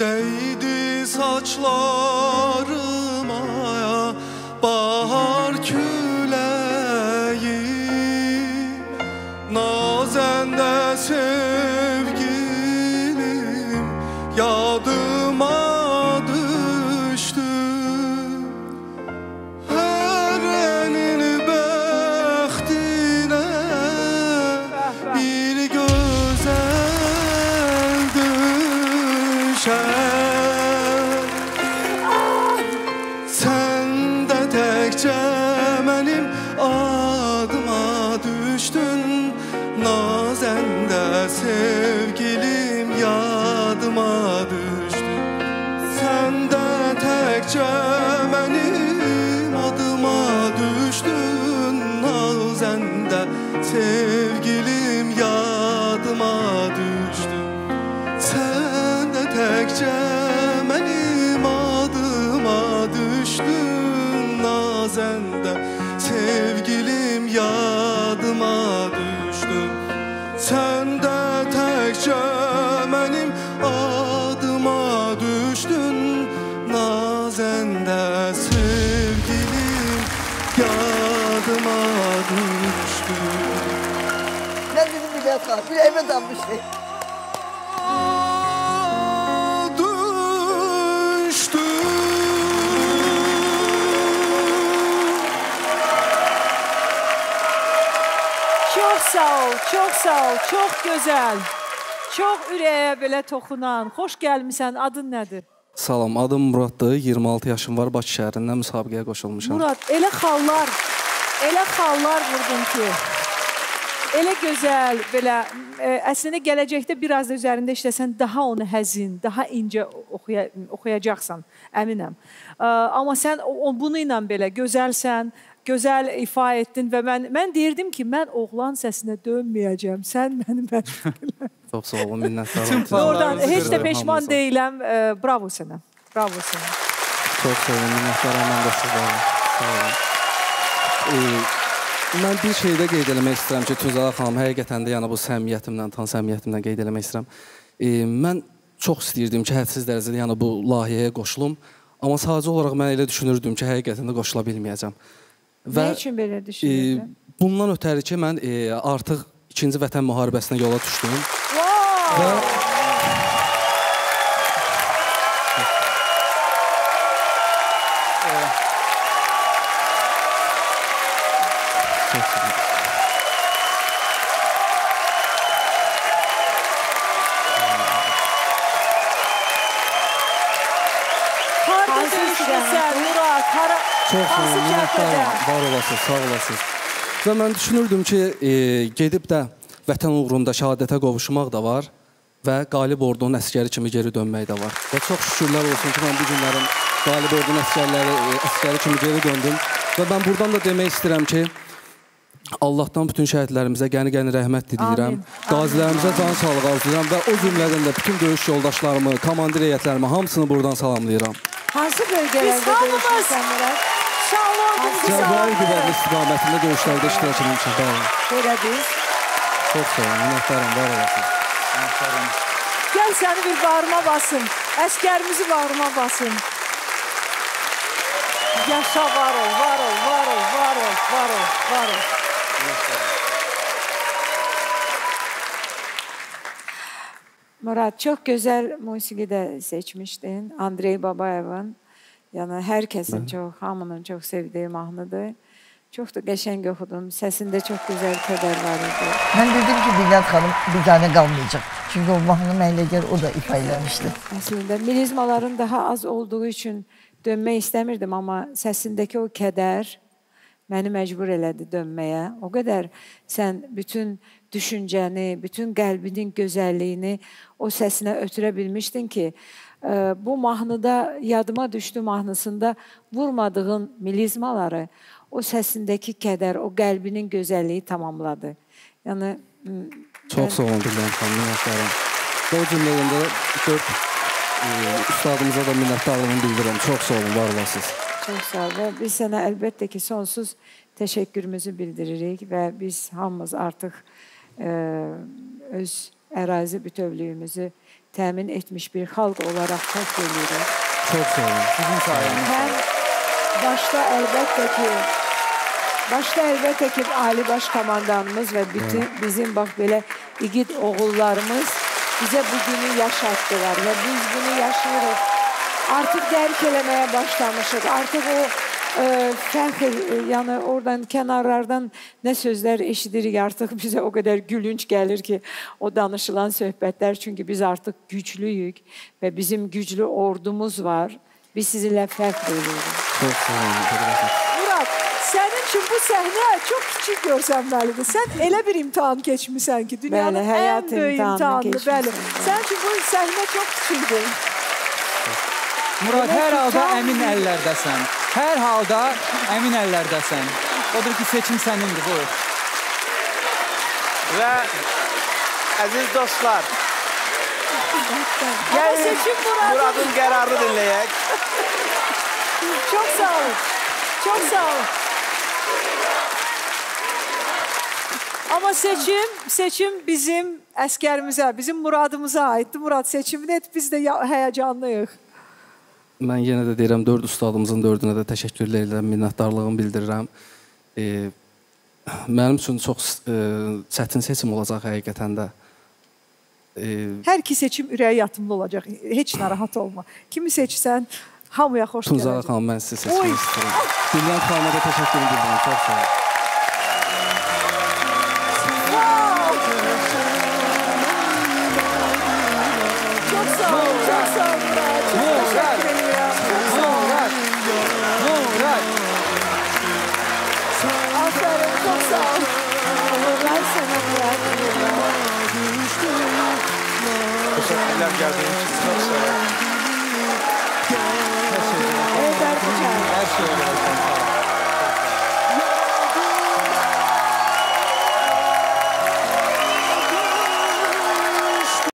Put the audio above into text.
Değdi saçlarıma bahar küleği, nazende sevgilim yadıma düştü. Erenin bəxtinə bir gözəl düşər. Sən də təkcə mənim adıma düşdün, nazəndə sevgilim yadıma düşdü. Sən də təkcə mənim adıma düşdün, nazəndə sevgilim yadıma düşdü. Sən də təkcə mənim adıma düşdün, nazəndə sevgilim yadıma düşdü. Sən də təkcə mənim adıma düşdün, nazəndə sevgilim yadıma düşdü. Ne dedim Bülent Hanım? Bileğime dammıştı. Düştü. Çox sağ ol, çox sağ ol, çox gözəl. Çox ürəyə belə toxunan. Xoş gəlmisən, adın nədir? Salam, adım Muraddır, 26 yaşım var, Bakı şəhərindən müsabiqəyə qoşulmuşam. Murad, elə xallar vurdun ki, elə gözəl, belə, əslində gələcəkdə biraz da üzərində işləsən, daha onu həzin, daha incə oxuyacaqsan, əminəm. Amma sən bunu ilə belə gözəlsən, gözəl ifa etdin və mən deyirdim ki, mən oğlan səsinə dönməyəcəm, sən məni məşğul. Çox sağ olun, minnətdarım. Oradan heç də peşman deyiləm, bravo sənə, bravo sənə. Çox sağ olun, minnətdarım, mən də sizlərəm. Sağ olun. Mən bir şeydə qeyd eləmək istəyirəm ki, Tüzələ xanım, həqiqətən də yəni bu səmiyyətimlə, tan səmiyyətimlə qeyd eləmək istəyirəm. Mən çox istəyirdim ki, hədsiz dərəcədə yəni bu layihəyə qoşulum, amma sadəcə olaraq mən elə düşünürdüm ki, həqiqətən də qoşula bilməyəcəm. Nə üçün belə düşünürdün? Bundan ötəri ki, mən artıq 2-ci Vətən müharibəsinə yola düşdüm. Və Çox sağ olun, minnətdarım, var olasınız, sağ olasınız. Və mən düşünürdüm ki, gedib də vətən uğrunda şəhadətə qovuşmaq da var və qalib ordunun əsgəri kimi geri dönmək də var. Və çox şükürlər olsun ki, mən bu günlərin qalib ordunun əsgəri kimi geri döndüm. Və mən buradan da demək istəyirəm ki, Allahdan bütün şəhidlərimizə qəni-qəni rəhmət diləyirəm. Qazilərimizə can sağlığı arzulayıram və o cümlədən də bütün döyüş yoldaşlarımı, komandir heyətlərimi hamısını buradan salamlayıram. Hansı bölgələrdə döyüşürsən Murad? Cəbrayıl Qubadlı istiqamətində döyüşlərdə iştirak edilmişəm. Belə biz. Çox sağ olun, minnətdarım, var olasınız. Gəl səni bir bağrıma basın. Əskərimizi bağrıma basın. Yaşa, var ol, var ol, var ol, var ol, var ol, var ol. Murad, çox gözəl musiqi də seçmişdin. Andrey Babayevin. Yəni, hər kəsin çox, hamının çox sevdiyi mahnıdır. Çox da qəşəng oxudum. Səsində çox gözəl kədər var idi. Ben dedim ki, Bülent Hanım bir tane qalmayacaq. Çünki o mahnı mənlə gəl, o da ifa eləmişdi. Əslində, milizmaların daha az olduğu üçün dönmək istəmirdim, amma səsindəki o kədər məni məcbur elədi dönməyə. O qədər sən bütün düşüncəni, bütün qəlbinin gözəlliyini o səsinə ötürə bilmişdin ki, bu mahnıda, yadıma düşdü mahnısında vurmadığın milizmaları o səsindəki kədər, o qəlbinin gözəlliyi tamamladı. Yəni... Çox sağ olun, Bülent xanım, minnətdarım. Və o cümlədən də üstadımıza da minnətdarlığını bildirirəm. Çox sağ olun, var olasınız. Çox sağ olun. Biz sənə əlbəttə ki, sonsuz təşəkkürümüzü bildiririk və biz hamımız artıq öz ərazi bütövlüyümüzü təmin etmiş bir xalq olaraq kəsb edirik. Çox sağ olun. Sizin sayənizdə. Həm başda əlbəttə ki Ali Baş Komandanımız və bütün bizim bax belə igid oğullarımız bizə bu günü yaşatdılar və biz bunu yaşayırıq. Artıq dərk eləməyə başlamışıq. Artıq o fəxr, yəni oradan kənarlardan nə sözlər eşidirik, artıq bizə o qədər gülünç gəlir ki, o danışılan söhbətlər, çünki biz artıq güclüyük və bizim güclü ordumuz var. Biz sizinlə fəxr edirik. Çox sağ olun. Murad, sənin üçün bu səhnə çox kiçik görsənməlidir. Sən elə bir imtahan keçmisən ki, dünyanın Bəli, həyat ən böyük imtahanını imtahanıdır. Bəli. Sənin üçün bu səhnə çox kiçikdir. Murad, hər halda əmin əllərdəsən. Hər halda əmin əllərdəsən. Odur ki, seçim sənindir, buyur. Və əziz dostlar, Ama seçim Murad'ın qərarını dinləyək. Çok sağ olun. Çok sağ olun. Ama seçim bizim əskərimizə, bizim Muradımıza aiddir. Murad, seçimini et, biz də həyəcanlıyıq. Mən yenə də deyirəm, 4 ustadımızın 4-ünə də təşəkkür edirəm, minnətdarlığımı bildirirəm. Mənim üçün çox çətin seçim olacaq həqiqətən də. Hər iki seçim ürəyə yatımlı olacaq. Heç narahat olma. Kimi seçsən, hamıya xoş gələcək. Tunzağa xanım, mən sizi seçmək istəyirəm. Brilliant xanıma da təşəkkür edirəm. Çox sağ olun. Çok sağ olun. Çok sağ olun. Çok teşekkür ederim. Murad! Aferin. Çok sağ olun. Uğurlar sana Murat. Teşekkürler geldiğiniz için. Çok sağ olun. Evet, Erkucan. Hər şey olur.